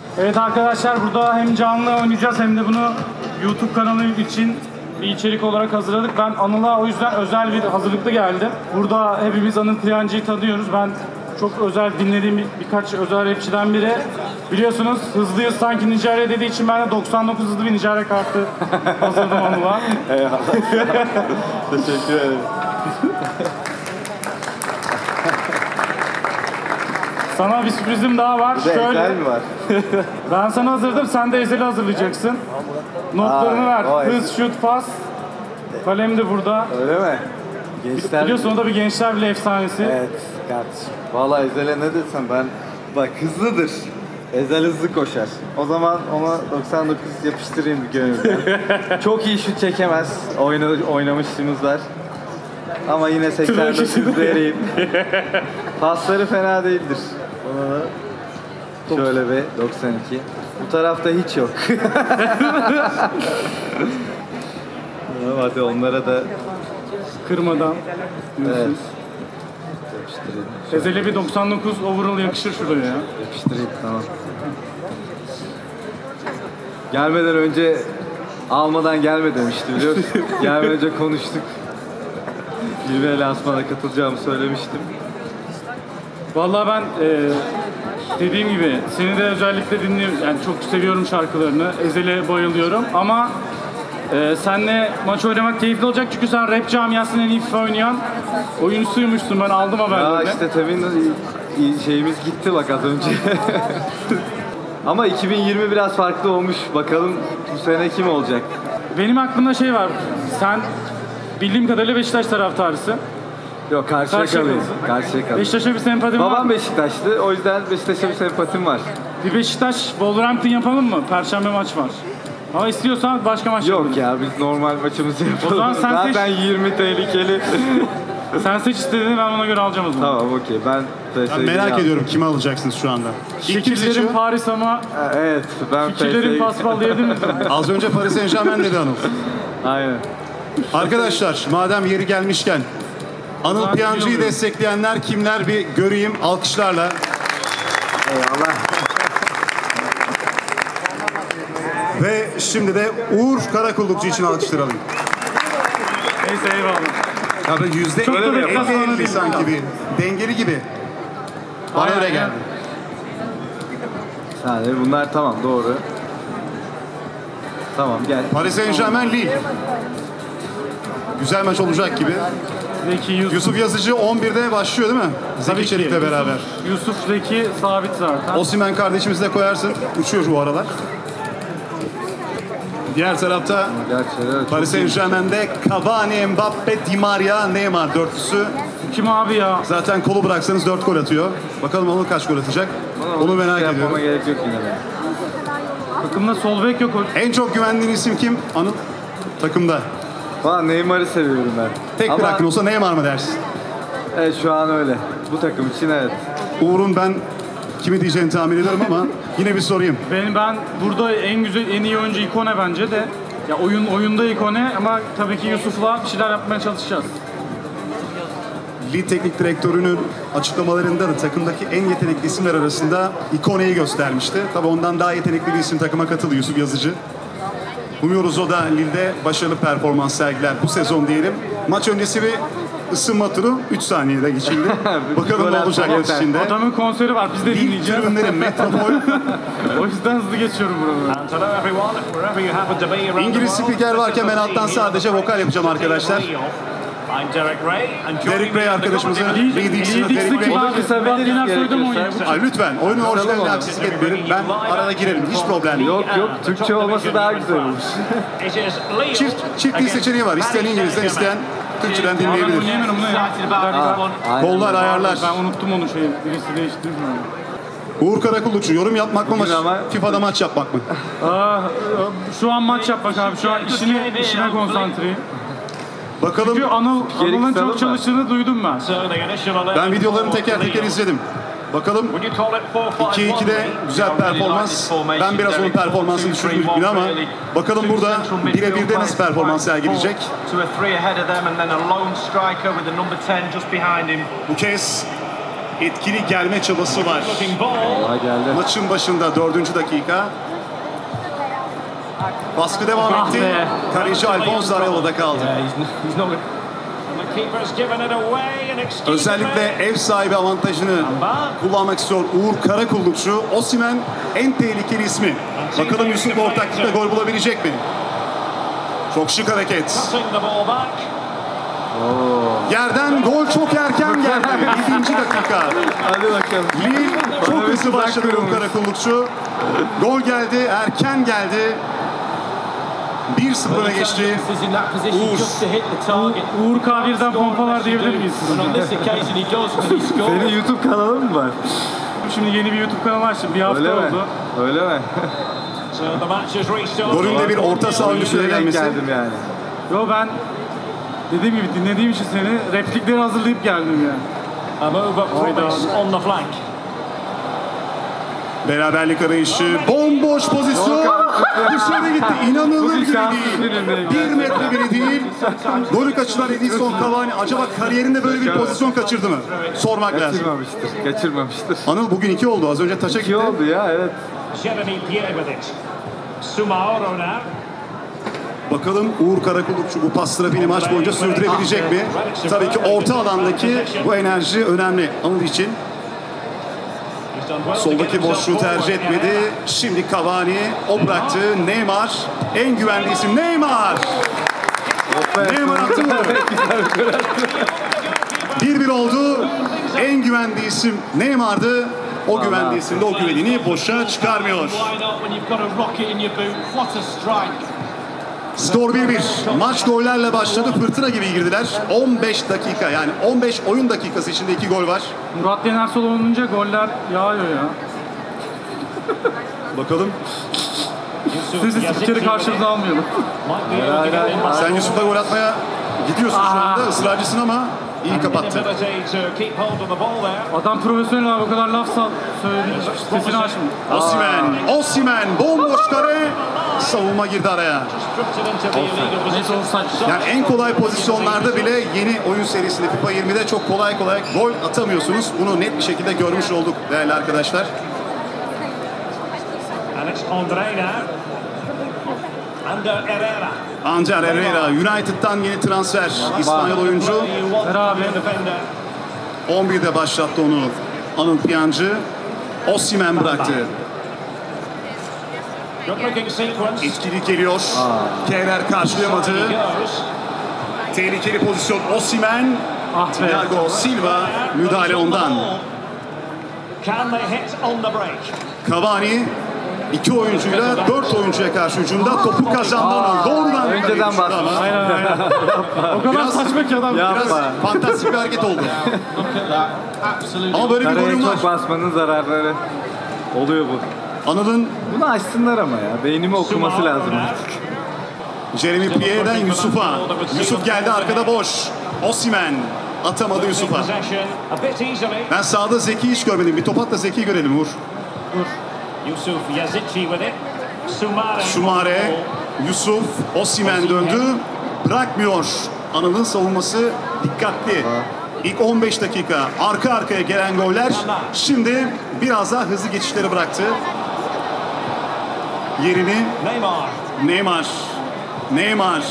Evet arkadaşlar, burada hem canlı oynayacağız hem de bunu YouTube kanalı için bir içerik olarak hazırladık. Ben Anıl'a o yüzden özel bir hazırlıklı geldim. Burada hepimiz Anıl Piyancı'yı tanıyoruz. Ben çok özel dinlediğim birkaç özel rapçiden biri. Biliyorsunuz hızlıyız sanki Nijerya dediği için ben de 99 hızlı bir Nijerya kartı hazırladım Anıl'a. Eyvallah. Teşekkür ederim. Sana bir sürprizim daha var. Bir de Ezel mi var? Ben sana hazırladım, sen de Ezel'i hazırlayacaksın. Notlarını ver. Hız, şut, pas. Kalem de burada. Öyle mi? Gençler... Biliyorsun o da bir Gençler Birliği efsanesi. Evet kardeşim. Valla Ezel'e ne desem ben... Bak hızlıdır. Ezel hızlı koşar. O zaman ona 99 yapıştırayım bir gönülden. Çok iyi şut çekemez. Oynamışsınız var. Ama yine 89 vereyim. Pasları fena değildir. Ona da şöyle bir 92. Bu tarafta hiç yok. Hadi onlara da kırmadan. Evet. Ezel'e bir 99 overall yakışır şuraya ya. Yapıştırayım, tamam. Gelmeden önce almadan gelme demişti biliyor musun? Gelmeden önce konuştuk. Bir lansmana katılacağımı söylemiştim. Vallahi ben dediğim gibi seni de özellikle dinliyorum. Yani çok seviyorum şarkılarını. Ezel'e bayılıyorum ama seninle maç oynamak keyifli olacak çünkü sen rap camiasının en iyi FIFA oynayan oyuncusuymuşsun. Ben aldım haberlerini. Ya işte tabii şeyimiz gitti bak az önce. Ama 2020 biraz farklı olmuş. Bakalım bu sene kim olacak? Benim aklımda şey var. Sen bildiğim kadarıyla Beşiktaş taraftarısın. Yok Karşıyaka'lıyız. Beşiktaş'a bir sempatim var. Babam Beşiktaşlı. O yüzden Beşiktaş'a bir sempatim var. Bir Beşiktaş Wolverhampton yapalım mı? Perşembe maç var. Ama istiyorsan başka maç yok ya biz normal maçımızı yapalım. O zaman sen zaten 20 tehlikeli. Sen seç istediğini ben ona göre alacağım o zaman. Tamam okey. Ben merak ediyorum kimi alacaksınız şu anda. Fikirlerim Paris ama evet ben fikirlerim Paspal diyebilir misin? Az önce Paris Saint-Germain dedi Anıl. Aynen. Arkadaşlar madem yeri gelmişken Anıl Piyancı'yı destekleyenler kimler bir göreyim alkışlarla. Eyvallah. Ve şimdi de Uğur Karakullukçu için alkışlayalım. Neyse eyvallah. Tabii %50 sanki bir dengeli gibi. Bana öyle geldi. Yani bunlar tamam doğru. Tamam gel. Paris Saint-Germain Lille. Güzel maç olacak gibi. Zeki, Yusuf Yazıcı 11'de başlıyor değil mi? Zeki Çelik'le beraber. Yusuf Zeki sabit zaten. Osimhen kardeşimizi de koyarsın. Uçuyor bu aralar. Diğer tarafta Paris Saint-Germain'de Cavani, Mbappe, Di Maria, Neymar dörtlüsü. Kim abi ya? Zaten kolu bıraksanız 4 gol atıyor. Bakalım Anıl kaç gol atacak? Onu merak ediyorum. Gerek yok yine de. Takımda sol bek yok. En çok güvendiğin isim kim Anıl? Takımda. Valla Neymar'ı seviyorum ben. Tek bir hakkın olsa Neymar mı dersin? Evet şu an öyle. Bu takım için evet. Uğur'un ben kimi diyeceğini tahmin ediyorum ama yine bir sorayım. Ben burada en iyi oyuncu Ikone bence de. Ya oyunda Ikone ama tabii ki Yusuf'la bir şeyler yapmaya çalışacağız. Lille Teknik Direktörü'nün açıklamalarında da takımdaki en yetenekli isimler arasında Ikone'yi göstermişti. Tabii ondan daha yetenekli bir isim takıma katıldı Yusuf Yazıcı. Umuyoruz o da Lille'de başarılı performans sergiler bu sezon diyelim. Maç öncesi bir ısınma turu 3 saniyede geçildi. Bakalım ne olacak maç içinde. Adamın konseri var, biz de dinleyeceğiz. Lille tribünleri metropol. O yüzden hızlı geçiyorum buraları. İngiliz spiker varken ben alttan sadece vokal yapacağım arkadaşlar. Derek Ray arkadaşımızın Lee Dixon'ı Derek Ray. Onu kısabiliriz gerekirse. Lütfen oyunun orijinaline haksızlık etmeyelim. Ben arada girelim. Hiç problem yok. Yok Türkçe olması daha güzel olmuş. Çift dil seçeneği var. İsteyen İngiliz'den, isteyen Türkçeden dinleyebilir. Oynayamıyorum bunu ya. Kollar, ayarlar. Ben unuttum onu birisi değiştirdi mi? Uğur Karakullukçu yorum yapmak mı FIFA'da maç yapmak mı? Şu an maç yapmak abi. Şu an işine konsantreyim. Bakalım. Çünkü Anıl'ın çok çalıştığını duydum ben. Ben videolarını teker teker izledim. Bakalım 2-2'de güzel performans. Ben biraz onun performansını düşürdüm gibi ama bakalım burada 1'e 1'de nasıl performans sergileyecek. Bu kez etkili gelme çabası var. Valla geldi. Maçın başında 4. dakika. Baskı devam Ah etti. be. Kaleci Alphonse Areola'da kaldı. Özellikle ev sahibi avantajını kullanmak istiyor Uğur Karakullukçu. Osimhen en tehlikeli ismi. Bakalım Yusuf ortaklıkta gol bulabilecek mi? Çok şık hareket. Yerden gol çok erken geldi. 7. dakika. Hadi bakalım. Lille çok Bana hızlı bir başladı tuzak Uğur Karakullukçu. Gol geldi, erken geldi. 1-0'a geçti. Uğur K1'den pompa var diyebilir miyiz? Senin YouTube kanalın mı var? Şimdi yeni bir YouTube kanalı açtım. Bir hafta Öyle mi? oldu. Öyle mi? Golün de bir orta saha oyuncusuna Denk gelmesi. geldim yani. Yo ben dediğim gibi dinlediğim için seni replikleri hazırlayıp geldim yani. Beraberlik arayışı, bomboş pozisyon. Dışarı gitti. İnanılır Bugün gibi şanssız değil. günündeyim. 1 metre bile değil. Golü kaçıran Edinson Cavani acaba kariyerinde böyle bir pozisyon kaçırdı mı? Sormak lazım. Kaçırmamıştır. Kaçırmamıştır. Anıl bugün 2 oldu. Az önce taça İyi gitti. oldu ya, evet. Bakalım Uğur Karakullukçu bu pas trafiğini maç boyunca sürdürebilecek mi? Tabii ki orta alandaki bu enerji önemli Anıl için. Soldaki boşluğu tercih etmedi. Şimdi Cavani o bıraktı. Neymar en güvenli isim Neymar. Neymar attı mı? 1-1 oldu. En güvenli isim Neymar'dı. O güvenli isim de o güvenini boşa çıkarmıyor. Skor 1-1. Maç gollerle başladı. Fırtına gibi girdiler. 15 dakika yani 15 oyun dakikası içinde 2 gol var. Murat Yenersol olunca goller yağıyor ya. Bakalım. Siz spikeri karşınıza almayalım. Sen Yusuf'la gol atmaya gidiyorsun şu anda. Israrcısın ama iyi kapattı. Adam profesyonel abi, o kadar laf söyledi. Sesini açmıyor. Osimhen bomboş kare. Savunma girdi araya. Neyse offside. Yani en kolay pozisyonlarda bile yeni oyun serisinde FIFA 20'de çok kolay gol atamıyorsunuz. Bunu net bir şekilde görmüş olduk değerli arkadaşlar. Ander Herrera United'dan yeni transfer. İspanyol oyuncu. Beraber. 11'de başlattı onu Anıl Piyancı. Osimhen bıraktı. Etkili geliyor. Kerrer karşılayamadı. Tehlikeli pozisyon Osimhen. Ah be. Thiago Silva müdahale ondan. Cavani 2 oyuncuyla 4 oyuncuya karşı hücumda topu kazandı. Doğrudan Önceden bastı. Aynen. O kadar Biraz- saçma ki adam. Ya. Biraz Yapma. fantastik bir hareket oldu. Ama böyle bir Karaya golün var. çok basmanın zararları oluyor bu. Anıl'ın Bunu açsınlar ama ya. Beynimi okuması lazım. Jeremy Pierre'den Yusuf'a. Yusuf geldi arkada boş. Osimhen atamadı Yusuf'a. Ben sahada Zeki hiç görmedim. Bir top at da Zeki görelim Uğur. Sumare, Yusuf, Osimhen döndü. Bırakmıyor. Anıl'ın savunması dikkatli. İlk 15 dakika arka arkaya gelen goller şimdi biraz daha hızlı geçişleri bıraktı. Yerini Neymar.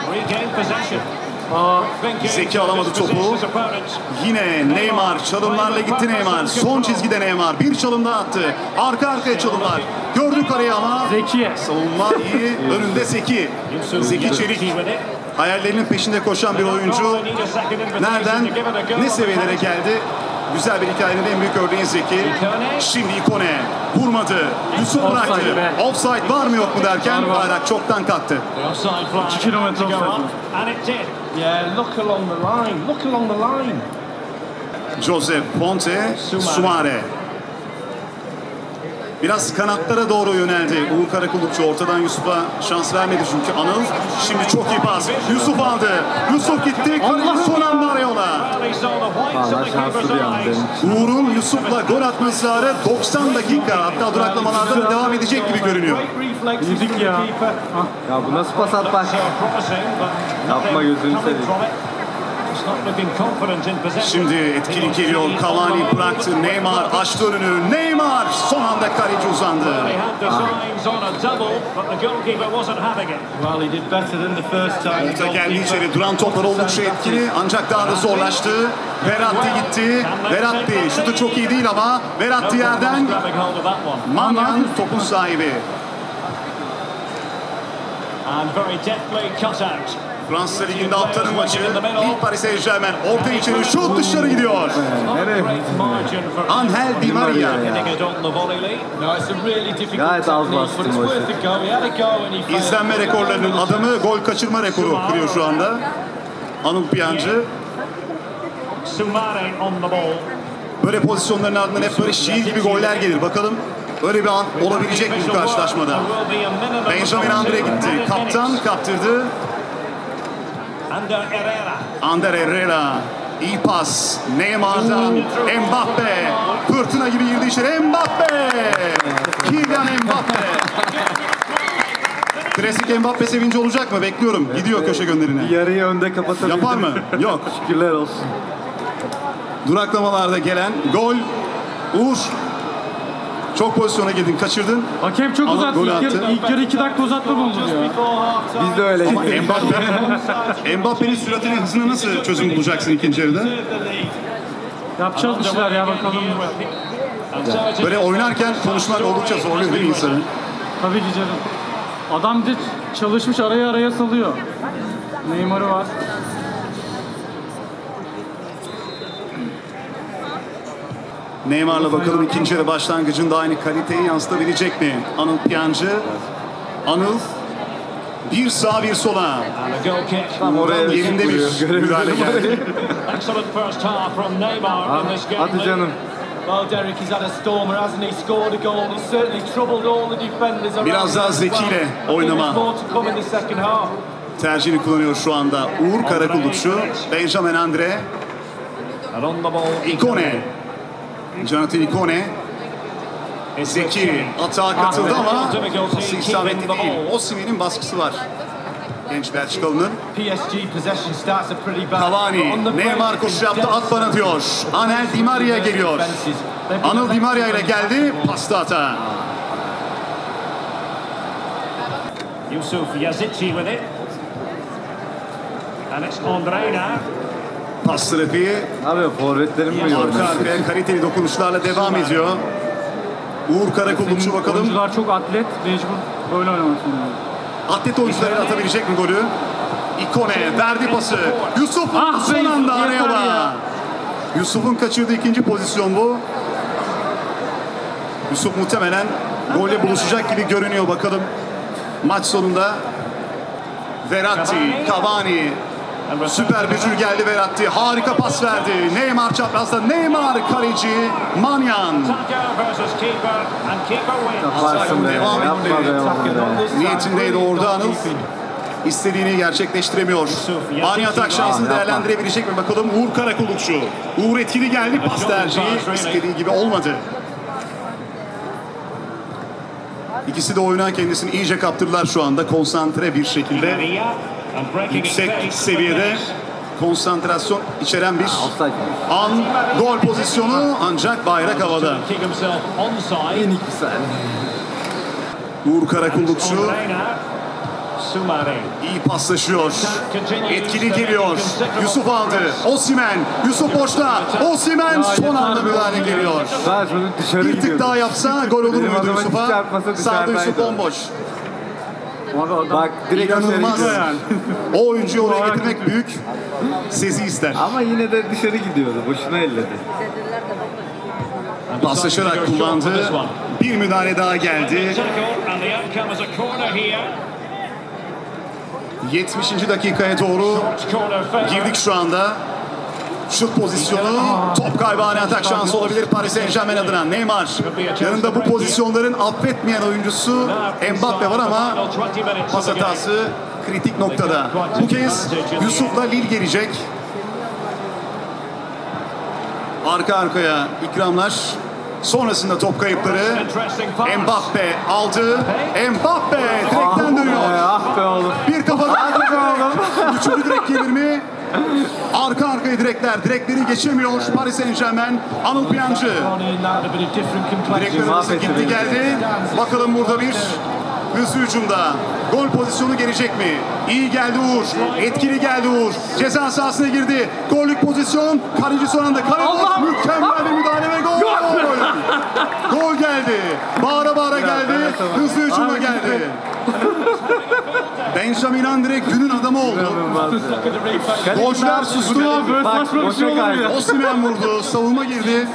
Zeki alamadı topu. Yine Neymar çalımlarla gitti Neymar. Son çizgide Neymar. Bir çalım daha attı. Arka arkaya çalımlar. Gördük arayı ama. Zeki. Savunma iyi. Önünde Zeki. Zeki Çelik. Hayallerinin peşinde koşan bir oyuncu. Nereden ne seviyelere geldi? Güzel bir hikayenin en büyük örneği Zeki. Şimdi Ikone vurmadı. Yusuf bıraktı. Offside be. Offside var mı yok mu derken bayrak çoktan kalktı. 2 kilometre offside. Joseph Ponte, Sumare. Biraz kanatlara doğru yöneldi. Uğur Karakullukçu ortadan Yusuf'a şans vermedi çünkü Anıl. Şimdi çok iyi pas. Yusuf aldı. Yusuf gitti. Kaleci son anda Areola. Valla şanslı bir an benim. Uğur'un Yusuf'la gol atma ısrarı 90 dakika. Hatta duraklamalarda da devam edecek gibi görünüyor. Yedik ya. Ya bu nasıl pas atmak? Yapma, gözünü seveyim. Şimdi etkili geliyor. Cavani bıraktı. Neymar açtı önünü. Neymar son anda kaleci uzandı. Well, he did better than the first time. Orta geldi içeri. Duran toplar oldukça etkili ancak daha da zorlaştı. Verratti gitti. Verratti şutu çok iyi değil ama Verratti yerden. Manyan topun sahibi. Fransa Ligi'nde haftanın maçı. İlk Paris Saint-Germain orta içeri şut dışarı gidiyor. Angel Di Maria. Gayet az bastım o işi. İzlenme rekorlarının adamı, gol kaçırma rekoru kırıyor şu anda. Anıl Piyancı. Böyle pozisyonların ardından hep böyle şiir gibi goller gelir. Bakalım öyle bir an olabilecek mi bu karşılaşmada? Benjamin Andre gitti. Kaptan kaptırdı. Ander Herrera. İyi pas. Neymar'dan Mbappe. Fırtına gibi girdi içeri. Mbappe. Kylian Mbappe. Klasik Mbappe sevinci olacak mı? Bekliyorum. Gidiyor köşe gönderine. Yarıyı önde kapatabildim. Yapar mı? Yok. Şükürler olsun. Duraklamalarda gelen gol. Uğur. Çok pozisyona girdin, kaçırdın. Hakem çok Ama uzattı. gol attı. İlk yarı 2 dakika uzatma buldu diyor. Biz de öyle. Ama Mbappe'nin süratine, hızına nasıl çözüm bulacaksın ikinci yarıda? Yapacağız bir şeyler ya bakalım. Böyle oynarken konuşmak oldukça zorluyor değil mi insanı? Tabii ki canım. Adam bir de çalışmış araya salıyor. Neymar'ı var. Neymar'la bakalım ikinci yarı başlangıcında aynı kaliteyi yansıtabilecek mi? Anıl Piyancı. Anıl. Bir sağ bir sola. Tam oraya Yerinde bir müdahale geldi. Hadi canım. Well, Derek, he's had a stormer, hasn't he? Scored a goal. He's certainly troubled all the defenders around. Biraz daha him as well. zekiyle I think oynama. there's more to come in the second half. Tercihini kullanıyor şu anda. Uğur Karakullukçu. Benjamin Andre. Ikone. Jonathan Ikone. Zeki atağa katıldı ama pası isabetli değil. Osimhen'in baskısı var. Genç Belçikalı'nın. PSG possession starts a pretty bad. Cavani, Neymar koşu yaptı, at bana diyor. Angel Di Maria geliyor. Anıl Di Maria ile geldi, pasta hata. Yusuf Yazici with it. And it's Andre now. Pas trafiği Abi forvetlerim mi arka yormuş? arkaya kaliteli dokunuşlarla devam ediyor. Uğur Karakullukçu bakalım. Oyuncular çok atlet, mecbur böyle oynamak zorunda. Atlet oyuncuları atabilecek mi golü? Ikone verdi pası. Yusuf Ah be son Yusuf, anda araya yeter ya. bak. Yusuf'un kaçırdığı ikinci pozisyon bu. Yusuf muhtemelen golle buluşacak gibi görünüyor bakalım. Maç sonunda Verratti, Cavani, süper bücür geldi Verratti. Harika pas verdi. Neymar çaprazda. Neymar kaleci Manyan. Tucker versus keeper, and keeper wins. Yaparsın be. Devam Yapma etti. be. Niyetindeydi orada Anıl. İstediğini gerçekleştiremiyor. Ani atak şansını değerlendirebilecek mi bakalım. Uğur Karakullukçu. Uğur etkili geldi. Pas tercihi istediği gibi olmadı. İkisi de oyuna kendisini iyice kaptırdılar şu anda. Konsantre bir şekilde. Maria, and breaking it Yüksek back seviyede konsantrasyon içeren bir Offside. an. Gol pozisyonu ancak bayrak havada. Keep himself onside. Minik bir saniye. Uğur Karakullukçu Andre now. Sumari. iyi paslaşıyor. Etkili geliyor. Yusuf aldı. Osimhen. Yusuf boşta. Osimhen son anda müdahale geliyor. Daha çocuk dışarı Bir tık gidiyordu. daha yapsa gol olur Benim muydu adama hiç Yusuf'a? çarpmasa Sağda Yusuf dışarıdaydı. bomboş. Abi adam Bak direkt dışarı İnanılmaz. gidiyor. yani. O oyuncuyu oraya getirmek büyük sezi ister. Ama yine de dışarı gidiyordu. Boşuna elledi. Paslaşarak kullandı. Bir müdahale daha geldi. Tackle, and the outcome is a corner here. 70. dakikaya doğru Corner foul. girdik şu anda. Şut pozisyonu, top kaybı, ani atak şansı olabilir Paris Saint-Germain adına. Neymar, yanında bu pozisyonların affetmeyen oyuncusu Mbappe var ama pas hatası kritik noktada. Bu kez Yusuf'la Lille gelecek. Arka arkaya ikramlar. Sonrasında top kayıpları. Mbappe aldı. Mbappe direkten dönüyor. Ah be oğlum. Bir kafa. Üçüncü direk gelir mi? Arka arkaya direkler. Direkleri geçemiyor Paris Saint-Germain. Anıl Piyancı. Direkler arası gitti geldi. Bakalım burada bir hızlı hücumda. Gol pozisyonu gelecek mi? İyi geldi Uğur. Etkili geldi Uğur. Ceza sahasına girdi. Gollük pozisyon. Kaleci son anda. Kale mükemmel bir müdahale ve gol. Gol geldi. Bağıra bağıra geldi. Hızlı hücumda geldi. Benjamin Andre günün adamı oldu. Golcüler sustu. Osimhen vurdu. Savunma girdi.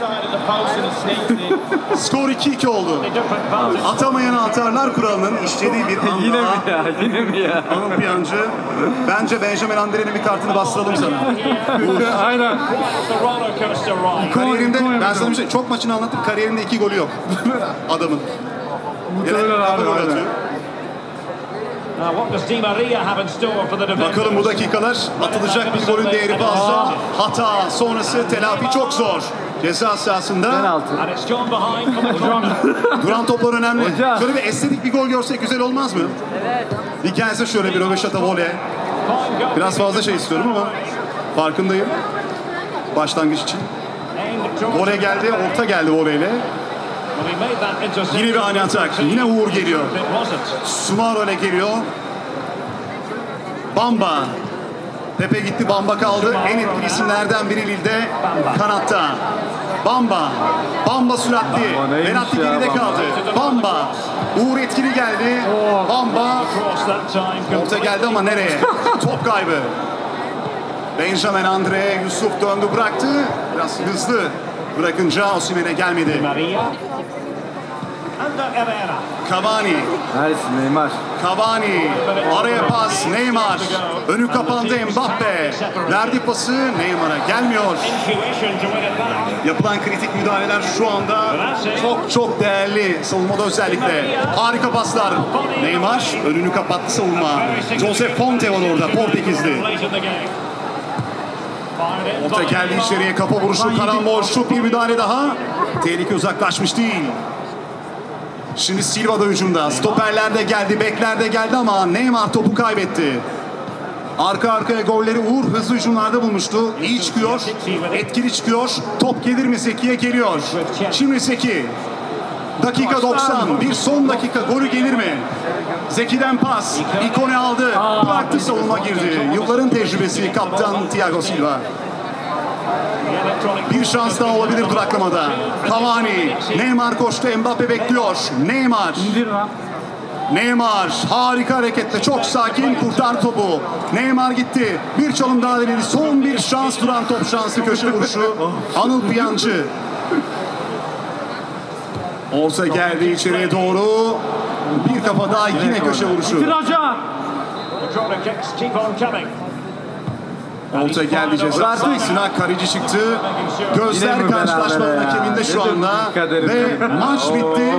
Skor 2-2 oldu. Atamayan atarlar kuralının işlediği bir anda. Yine mi ya? Yine mi ya? Anıl Piyancı. Bence Benjamin Andre'nin bir kartını bastıralım sana. Aynen. Kariyerinde ben sana bir şey, çok maçını anlattım. Kariyerinde 2 golü yok adamın. Muhtemelen abi. Gol atıyor. Now, what does Di Maria have in store for the defenders? Bakalım bu dakikalar atılacak bir golün değeri fazla. Hata sonrası telafi çok zor. Ceza sahasında Penaltı. And it's John behind from the corner. duran toplar önemli. Hocam. Şöyle bir estetik bir gol görsek güzel olmaz mı? Evet. Bir gelse şöyle bir röveşata voley. Biraz fazla şey istiyorum ama farkındayım. Başlangıç için. Voley geldi, orta geldi voleyle. Yine bir ani atak. Yine Uğur geliyor. Sumaro ile geliyor. Bamba. Pepe gitti, Bamba kaldı. En etkili isimlerden biri Lille'de kanatta. Bamba. Bamba süratli. Verratti geride kaldı. Bamba. Uğur etkili geldi. Bamba. Orta geldi ama nereye? Top kaybı. Benjamin Andre, Yusuf döndü bıraktı. Biraz hızlı bırakınca Osimhen'e gelmedi. Cavani. Neredesin Neymar? Cavani. Araya pas. Neymar. Önü kapandı Mbappe. Verdi pası. Neymar'a gelmiyor. Yapılan kritik müdahaleler şu anda çok değerli. Savunmada özellikle. Harika paslar. Neymar önünü kapattı savunma. Josef Fonte var orada. Portekizli. Orta geldi içeriye. Kafa vuruşu. Karambol. Şut bir müdahale daha. Tehlike uzaklaşmış değil. Şimdi Silva da hücumda. Stoperler de geldi, bekler de geldi ama Neymar topu kaybetti. Arka arkaya golleri Uğur hızlı hücumlarda bulmuştu. İyi çıkıyor, etkili çıkıyor. Top gelir mi Seki'ye geliyor. Şimdi Seki. Dakika 90. Bir son dakika golü gelir mi? Zeki'den pas. İkone aldı. Bıraktı, savunma girdi. Yılların tecrübesi kaptan Thiago Silva. Bir şans daha olabilir duraklamada. Cavani. Neymar koştu. Mbappe bekliyor. Neymar. Neymar harika hareketle çok sakin kurtar topu. Neymar gitti. Bir çalım daha denedi. Son bir şans, duran top şansı, köşe vuruşu. Anıl Piyancı. Olsa geldi içeriye doğru. Bir kafa daha, yine köşe vuruşu. Olta geldi ceza sahasına, kaleci çıktı. Gözler karşılaşmanın hakeminde şu anda. Ve maç bitti.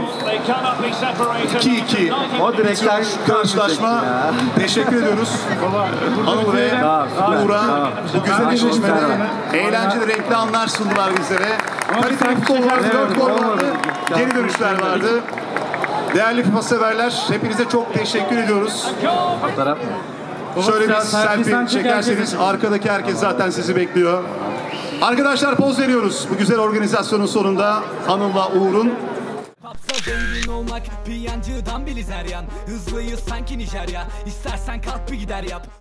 2-2. O direkten Karşılaşma. Teşekkür ediyoruz. Anıl ve Uğur'a bu güzel eşleşmede eğlenceli renkli anlar sundular bizlere. Kaliteli futbol vardı, 4 gol vardı. Geri dönüşler vardı. Değerli FIFA severler, hepinize çok teşekkür ediyoruz. Fotoğraf. Şöyle bir selfie çekerseniz arkadaki herkes zaten sizi bekliyor. Arkadaşlar poz veriyoruz bu güzel organizasyonun sonunda Anıl'la Uğur'un. Zengin olmak Piyancı'dan biliz her yan. Hızlıyız sanki Nijerya. İstersen kalk bir gider yap.